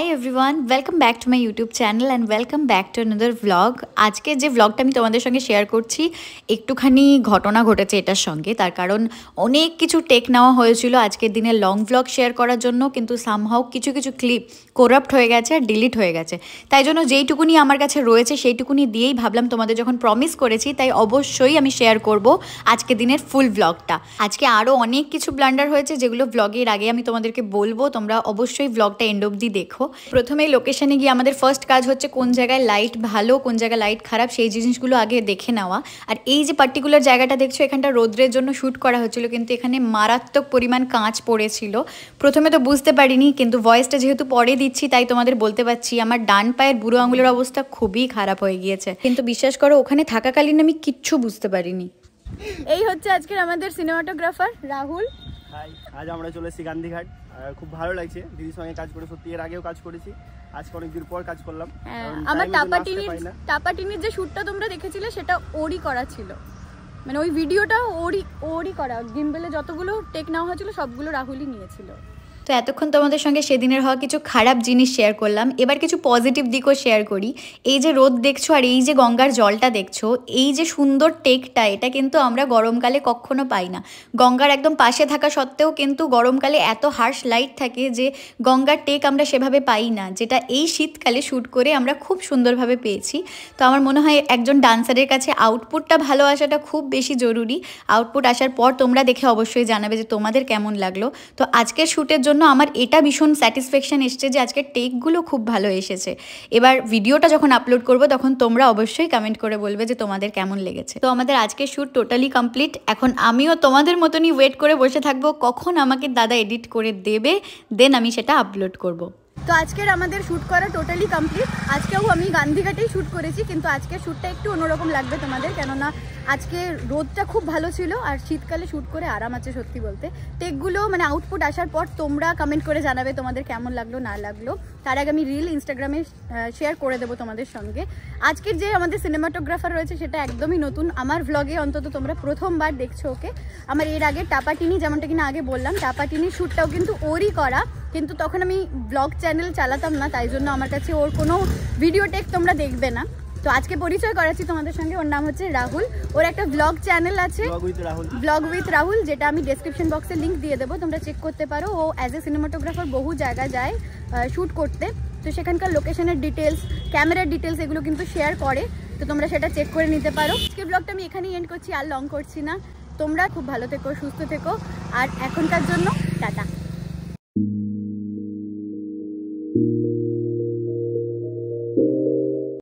Everyone, welcome back to my YouTube channel and welcome back to another vlog. আজকে যে ভ্লগটা আমি তোমাদের সঙ্গে শেয়ার করছি, একটুখানি ঘটনা ঘটেছে এটার সঙ্গে। তার কারণ অনেক কিছু টেক নেওয়া হয়েছিল আজকের দিনে লং ভ্লগ শেয়ার করার জন্য, কিন্তু সামহাও কিছু কিছু ক্লিপ করাপ্ট হয়ে গেছে আর ডিলিট হয়ে গেছে। তাই জন্য যেইটুকুনি আমার কাছে রয়েছে সেইটুকুনি দিয়েই ভাবলাম তোমাদের যখন প্রমিস করেছি, তাই অবশ্যই আমি শেয়ার করব আজকের দিনের ফুল ভ্লগটা। আজকে আরও অনেক কিছু ব্লান্ডার হয়েছে যেগুলো ভ্লগের আগে আমি তোমাদেরকে বলবো, তোমরা অবশ্যই ভ্লগটা এন্ড অবধি দেখো। প্রথমে লোকেশনে গিয়ে আমাদের ফার্স্ট কাজ হচ্ছে কোন জায়গায় লাইট ভালো, কোন জায়গায় লাইট খারাপ, সেই জিনিসগুলো আগে দেখে নেওয়া। আর এই যে পার্টিকুলার জায়গাটা দেখছো, এখানটা রোদ্রের জন্য শ্যুট করা হচ্ছিল, কিন্তু এখানে মারাত্মক পরিমাণ কাঁচ পড়েছিল। প্রথমে তো বুঝতে পারিনি, কিন্তু ভয়েসটা যেহেতু পরে দিচ্ছি তাই তোমাদের বলতে পারছি, আমার ডান পায়ের বুড়ো আঙুলের অবস্থা খুবই খারাপ হয়ে গিয়েছে। কিন্তু বিশ্বাস করো, ওখানে থাকাকালীন আমি কিচ্ছু বুঝতে পারিনি। এই হচ্ছে আজকের আমাদের সিনেমাটোগ্রাফার রাহুল। হাই, আজ আমরা চলে এসেছি গান্ধীঘাট। খুব ভালো লাগছে দিদির সঙ্গে কাজ করে, সত্যি এর আগেও কাজ করেছি, আজকে অনেকদিন পর কাজ করলাম। আমার টাপাটিনির যে শ্যুটটা তোমরা দেখেছিলে সেটা ওরই করা ছিল, মানে ওই ভিডিওটা ওরই করা। গিম্বেলে যতগুলো টেক নেওয়া হয়েছিল সবগুলো রাহুলই নিয়েছিল। তো এতক্ষণ তোমাদের সঙ্গে সেদিনের হওয়া কিছু খারাপ জিনিস শেয়ার করলাম, এবার কিছু পজিটিভ দিকও শেয়ার করি। এই যে রোদ দেখছো আর এই যে গঙ্গার জলটা দেখছো, এই যে সুন্দর টেকটা, এটা কিন্তু আমরা গরমকালে কখনো পাই না। গঙ্গার একদম পাশে থাকা সত্ত্বেও কিন্তু গরমকালে এত হার্শ লাইট থাকে যে গঙ্গার টেক আমরা সেভাবে পাই না, যেটা এই শীতকালে শ্যুট করে আমরা খুব সুন্দরভাবে পেয়েছি। তো আমার মনে হয় একজন ডান্সারের কাছে আউটপুটটা ভালো আসাটা খুব বেশি জরুরি। আউটপুট আসার পর তোমরা দেখে অবশ্যই জানাবে যে তোমাদের কেমন লাগলো। তো আজকের শ্যুটের জন্য আমার এটা ভীষণ স্যাটিসফ্যাকশন এসছে যে আজকের টেকগুলো খুব ভালো এসেছে। এবার ভিডিওটা যখন আপলোড করব তখন তোমরা অবশ্যই কমেন্ট করে বলবে যে তোমাদের কেমন লেগেছে। তো আমাদের আজকের শ্যুট টোটালি কমপ্লিট। এখন আমিও তোমাদের মতনই ওয়েট করে বসে থাকবো কখন আমাকে দাদা এডিট করে দেবে, দেন আমি সেটা আপলোড করব। তো আজকের আমাদের শ্যুট করা টোটালি কমপ্লিট। আজকেও আমি গান্ধীঘাটেই শ্যুট করেছি, কিন্তু আজকের শ্যুটটা একটু অন্যরকম লাগবে তোমাদের, কেননা আজকে রোদটা খুব ভালো ছিল আর শীতকালে শ্যুট করে আরাম আছে সত্যি বলতে। টেকগুলো মানে আউটপুট আসার পর তোমরা কমেন্ট করে জানাবে তোমাদের কেমন লাগলো না লাগলো। তার আগে আমি রিল ইনস্টাগ্রামে শেয়ার করে দেবো তোমাদের সঙ্গে। আজকের যে আমাদের সিনেমাটোগ্রাফার রয়েছে সেটা একদমই নতুন, আমার ভ্লগে অন্তত তোমরা প্রথমবার দেখছো ওকে। আমার এর আগে টাপাটিনি, যেমনটা কিনা আগে বললাম, টাপাটিনির শ্যুটটাও কিন্তু ওরই করা, কিন্তু তখন আমি ব্লগ চ্যানেল চালাতাম না, তাই জন্য আমার কাছে ওর কোনো ভিডিও টেক তোমরা দেখবে না। তো আজকে পরিচয় করাচ্ছি তোমাদের সঙ্গে, ওর নাম হচ্ছে রাহুল। ওর একটা ব্লগ চ্যানেল আছে, ব্লগ উইথ রাহুল, যেটা আমি ডেসক্রিপশন বক্সে লিঙ্ক দিয়ে দেবো, তোমরা চেক করতে পারো। ও অ্যাজ এ সিনেমাটোগ্রাফার বহু জায়গায় যায় শ্যুট করতে, তো সেখানকার লোকেশনের ডিটেলস, ক্যামেরার ডিটেলস এগুলো কিন্তু শেয়ার করে, তো তোমরা সেটা চেক করে নিতে পারো। আজকের ব্লগটা আমি এখানেই এন্ড করছি, আর লং করছি না। তোমরা খুব ভালো থেকো, সুস্থ থেকো, আর এখনকার জন্য টাটা।